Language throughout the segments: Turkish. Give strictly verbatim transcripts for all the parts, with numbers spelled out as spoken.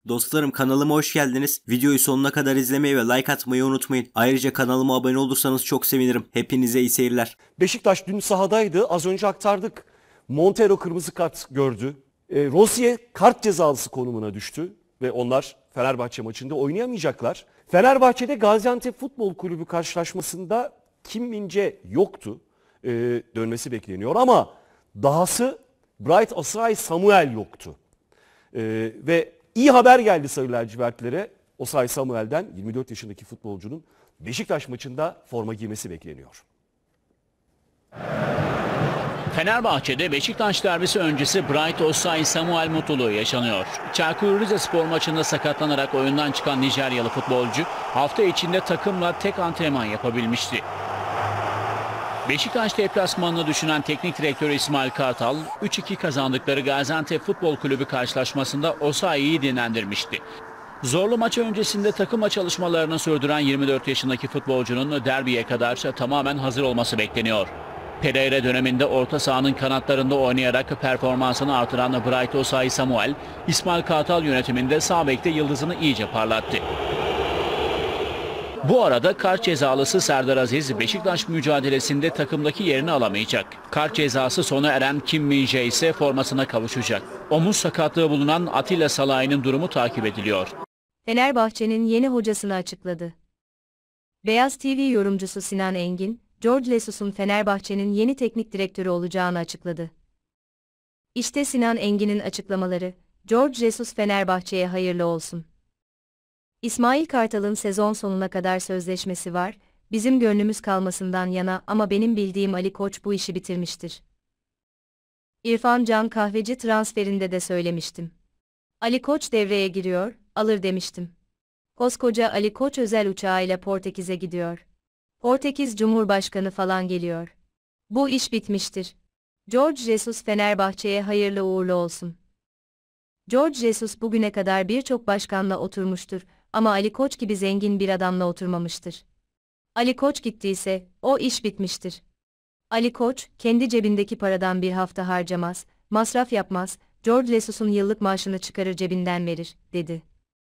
Dostlarım kanalıma hoş geldiniz. Videoyu sonuna kadar izlemeyi ve like atmayı unutmayın. Ayrıca kanalıma abone olursanız çok sevinirim. Hepinize iyi seyirler. Beşiktaş dün sahadaydı. Az önce aktardık. Montero kırmızı kart gördü. E, Rossi'ye kart cezalısı konumuna düştü. Ve onlar Fenerbahçe maçında oynayamayacaklar. Fenerbahçe'de Gaziantep Futbol Kulübü karşılaşmasında Kim Min-jae yoktu. E, dönmesi bekleniyor ama dahası Bright Osayi-Samuel yoktu. E, ve iyi haber geldi Sarı lacivertlere. Osayi-Samuel'den yirmi dört yaşındaki futbolcunun Beşiktaş maçında forma giymesi bekleniyor. Fenerbahçe'de Beşiktaş derbisi öncesi Bright Osayi-Samuel mutluluğu yaşanıyor. Çaykur Rizespor maçında sakatlanarak oyundan çıkan Nijeryalı futbolcu hafta içinde takımla tek antrenman yapabilmişti. Beşiktaş deplasmanını düşünen teknik direktör İsmail Kartal, üç iki kazandıkları Gaziantep Futbol Kulübü karşılaşmasında Osayi'yi dinlendirmişti. Zorlu maç öncesinde takıma çalışmalarını sürdüren yirmi dört yaşındaki futbolcunun derbiye kadar tamamen hazır olması bekleniyor. Pereira döneminde orta sahanın kanatlarında oynayarak performansını artıran Bright Osayi-Samuel, İsmail Kartal yönetiminde sağ bekte yıldızını iyice parlattı. Bu arada kart cezalısı Serdar Aziz Beşiktaş mücadelesinde takımdaki yerini alamayacak. Kart cezası sona eren Kim Min-jae ise formasına kavuşacak. Omuz sakatlığı bulunan Atilla Salahi'nin durumu takip ediliyor. Fenerbahçe'nin yeni hocasını açıkladı. Beyaz T V yorumcusu Sinan Engin, Jorge Jesus'un Fenerbahçe'nin yeni teknik direktörü olacağını açıkladı. İşte Sinan Engin'in açıklamaları. Jorge Jesus Fenerbahçe'ye hayırlı olsun. İsmail Kartal'ın sezon sonuna kadar sözleşmesi var, bizim gönlümüz kalmasından yana ama benim bildiğim Ali Koç bu işi bitirmiştir. İrfan Can Kahveci transferinde de söylemiştim. Ali Koç devreye giriyor, alır demiştim. Koskoca Ali Koç özel uçağıyla Portekiz'e gidiyor. Portekiz Cumhurbaşkanı falan geliyor. Bu iş bitmiştir. Jorge Jesus Fenerbahçe'ye hayırlı uğurlu olsun. Jorge Jesus bugüne kadar birçok başkanla oturmuştur ama Ali Koç gibi zengin bir adamla oturmamıştır. Ali Koç gittiyse o iş bitmiştir. Ali Koç kendi cebindeki paradan bir hafta harcamaz, masraf yapmaz, Jorge Jesus'un yıllık maaşını çıkarır cebinden verir, dedi.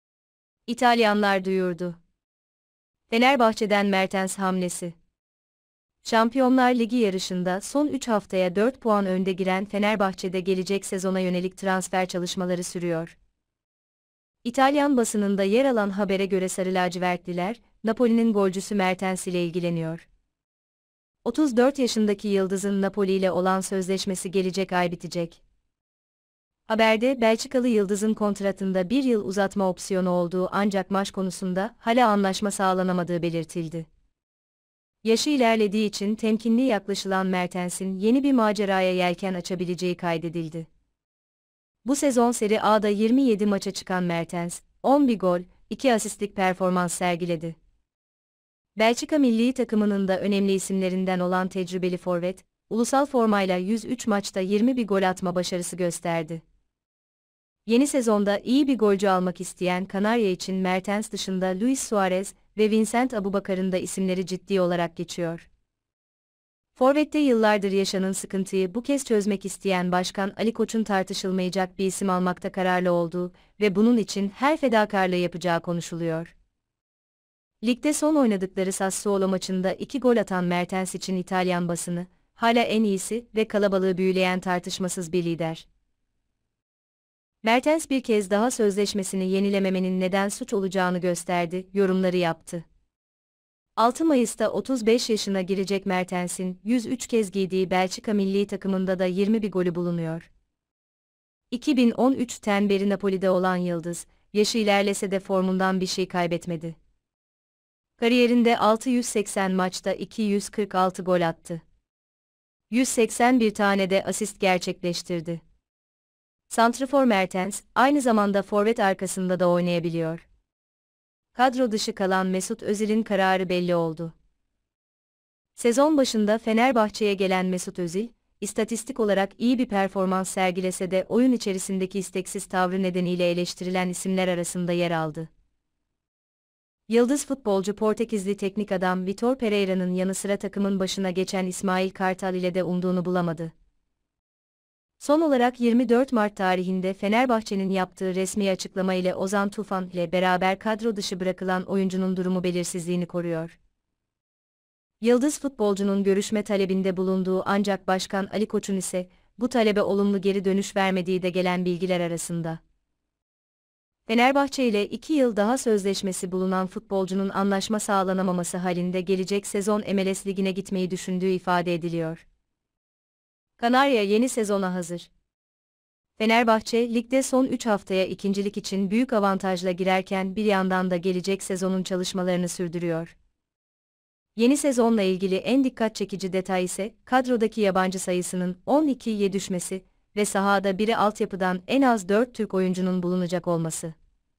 İtalyanlar duyurdu. Fenerbahçe'den Mertens hamlesi. Şampiyonlar Ligi yarışında son üç haftaya dört puan önde giren Fenerbahçe'de gelecek sezona yönelik transfer çalışmaları sürüyor. İtalyan basınında yer alan habere göre Sarı lacivertliler, Napoli'nin golcüsü Mertens ile ilgileniyor. otuz dört yaşındaki yıldızın Napoli ile olan sözleşmesi gelecek ay bitecek. Haberde Belçikalı yıldızın kontratında bir yıl uzatma opsiyonu olduğu ancak maaş konusunda hala anlaşma sağlanamadığı belirtildi. Yaşı ilerlediği için temkinli yaklaşılan Mertens'in yeni bir maceraya yelken açabileceği kaydedildi. Bu sezon Serie A'da yirmi yedi maça çıkan Mertens, on bir gol, iki asistlik performans sergiledi. Belçika milli takımının da önemli isimlerinden olan tecrübeli forvet, ulusal formayla yüz üç maçta yirmi bir gol atma başarısı gösterdi. Yeni sezonda iyi bir golcü almak isteyen Kanarya için Mertens dışında Luis Suarez ve Vincent Aboubakar'ın da isimleri ciddi olarak geçiyor. Forvet'te yıllardır yaşanan sıkıntıyı bu kez çözmek isteyen Başkan Ali Koç'un tartışılmayacak bir isim almakta kararlı olduğu ve bunun için her fedakarlığı yapacağı konuşuluyor. Ligde son oynadıkları Sassuolo maçında iki gol atan Mertens için İtalyan basını, hala en iyisi ve kalabalığı büyüleyen tartışmasız bir lider. Mertens bir kez daha sözleşmesini yenilememenin neden suç olacağını gösterdi, yorumları yaptı. altı Mayıs'ta otuz beş yaşına girecek Mertens'in yüz üç kez giydiği Belçika milli takımında da yirmi bir golü bulunuyor. iki bin on üçten beri Napoli'de olan yıldız, yaşı ilerlese de formundan bir şey kaybetmedi. Kariyerinde altı yüz seksen maçta iki yüz kırk altı gol attı. yüz seksen bir tane de asist gerçekleştirdi. Santrafor Mertens, aynı zamanda forvet arkasında da oynayabiliyor. Kadro dışı kalan Mesut Özil'in kararı belli oldu. Sezon başında Fenerbahçe'ye gelen Mesut Özil, istatistik olarak iyi bir performans sergilese de oyun içerisindeki isteksiz tavrı nedeniyle eleştirilen isimler arasında yer aldı. Yıldız futbolcu Portekizli teknik adam Vitor Pereira'nın yanı sıra takımın başına geçen İsmail Kartal ile de umduğunu bulamadı. Son olarak yirmi dört Mart tarihinde Fenerbahçe'nin yaptığı resmi açıklama ile Ozan Tufan ile beraber kadro dışı bırakılan oyuncunun durumu belirsizliğini koruyor. Yıldız futbolcunun görüşme talebinde bulunduğu ancak Başkan Ali Koç'un ise bu talebe olumlu geri dönüş vermediği de gelen bilgiler arasında. Fenerbahçe ile iki yıl daha sözleşmesi bulunan futbolcunun anlaşma sağlanamaması halinde gelecek sezon M L S Ligi'ne gitmeyi düşündüğü ifade ediliyor. Kanarya yeni sezona hazır. Fenerbahçe, ligde son üç haftaya ikincilik için büyük avantajla girerken bir yandan da gelecek sezonun çalışmalarını sürdürüyor. Yeni sezonla ilgili en dikkat çekici detay ise, kadrodaki yabancı sayısının on ikiye düşmesi ve sahada biri altyapıdan en az dört Türk oyuncunun bulunacak olması.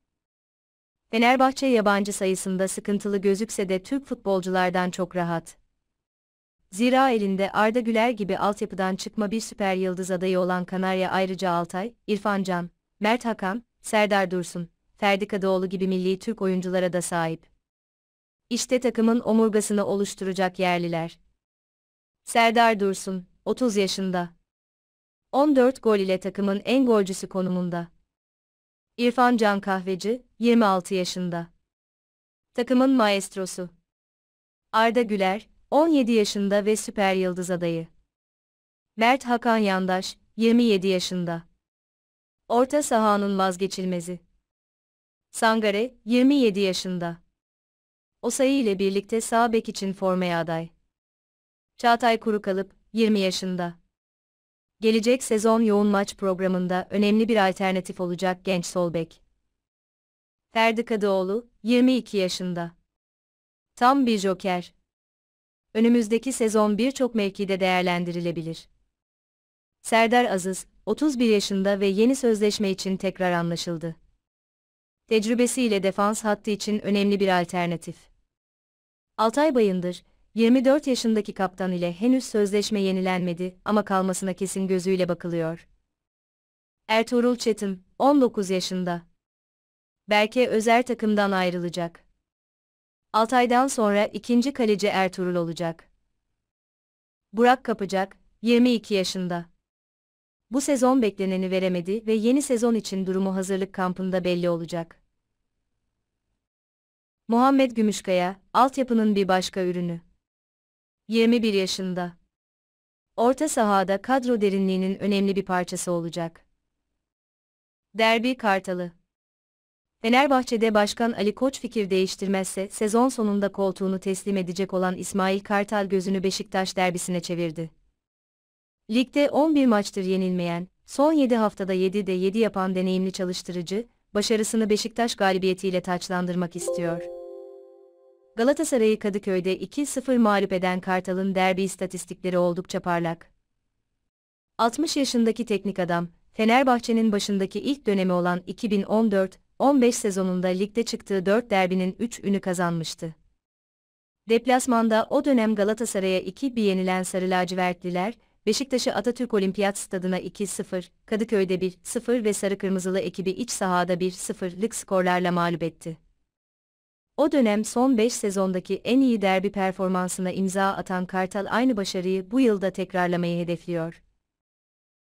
Fenerbahçe yabancı sayısında sıkıntılı gözükse de Türk futbolculardan çok rahat. Zira elinde Arda Güler gibi altyapıdan çıkma bir süper yıldız adayı olan Kanarya ayrıca Altay, İrfan Can, Mert Hakan, Serdar Dursun, Ferdi Kadıoğlu gibi milli Türk oyunculara da sahip. İşte takımın omurgasını oluşturacak yerliler. Serdar Dursun, otuz yaşında. on dört gol ile takımın en golcüsü konumunda. İrfan Can Kahveci, yirmi altı yaşında. Takımın maestrosu. Arda Güler, on yedi yaşında ve süper yıldız adayı. Mert Hakan Yandaş, yirmi yedi yaşında. Orta sahanın vazgeçilmezi. Sangare, yirmi yedi yaşında. Osayi ile birlikte sağ bek için formaya aday. Çağatay Kurukalıp, yirmi yaşında. Gelecek sezon yoğun maç programında önemli bir alternatif olacak genç sol bek. Ferdi Kadıoğlu, yirmi iki yaşında. Tam bir joker. Önümüzdeki sezon birçok mevkide değerlendirilebilir. Serdar Aziz, otuz bir yaşında ve yeni sözleşme için tekrar anlaşıldı. Tecrübesiyle defans hattı için önemli bir alternatif. Altay Bayındır, yirmi dört yaşındaki kaptan ile henüz sözleşme yenilenmedi ama kalmasına kesin gözüyle bakılıyor. Ertuğrul Çetin, on dokuz yaşında. Berke Özer takımdan ayrılacak. Altay'dan sonra ikinci kaleci Ertuğrul olacak. Burak Kapacak, yirmi iki yaşında. Bu sezon bekleneni veremedi ve yeni sezon için durumu hazırlık kampında belli olacak. Muhammed Gümüşkaya, altyapının bir başka ürünü. yirmi bir yaşında. Orta sahada kadro derinliğinin önemli bir parçası olacak. Derbi Kartalı. Fenerbahçe'de Başkan Ali Koç fikir değiştirmezse sezon sonunda koltuğunu teslim edecek olan İsmail Kartal gözünü Beşiktaş derbisine çevirdi. Ligde on bir maçtır yenilmeyen, son yedi haftada yedide yedi yapan deneyimli çalıştırıcı, başarısını Beşiktaş galibiyetiyle taçlandırmak istiyor. Galatasaray'ı Kadıköy'de iki sıfır mağlup eden Kartal'ın derbi istatistikleri oldukça parlak. altmış yaşındaki teknik adam, Fenerbahçe'nin başındaki ilk dönemi olan iki bin on dört on beş sezonunda ligde çıktığı dört derbinin üçünü kazanmıştı. Deplasmanda o dönem Galatasaray'a iki bir yenilen Sarı Lacivertliler, Beşiktaş'ı Atatürk Olimpiyat Stadı'na iki sıfır, Kadıköy'de bir sıfır ve Sarı Kırmızılı ekibi iç sahada bir sıfırlık skorlarla mağlup etti. O dönem son beş sezondaki en iyi derbi performansına imza atan Kartal aynı başarıyı bu yılda tekrarlamayı hedefliyor.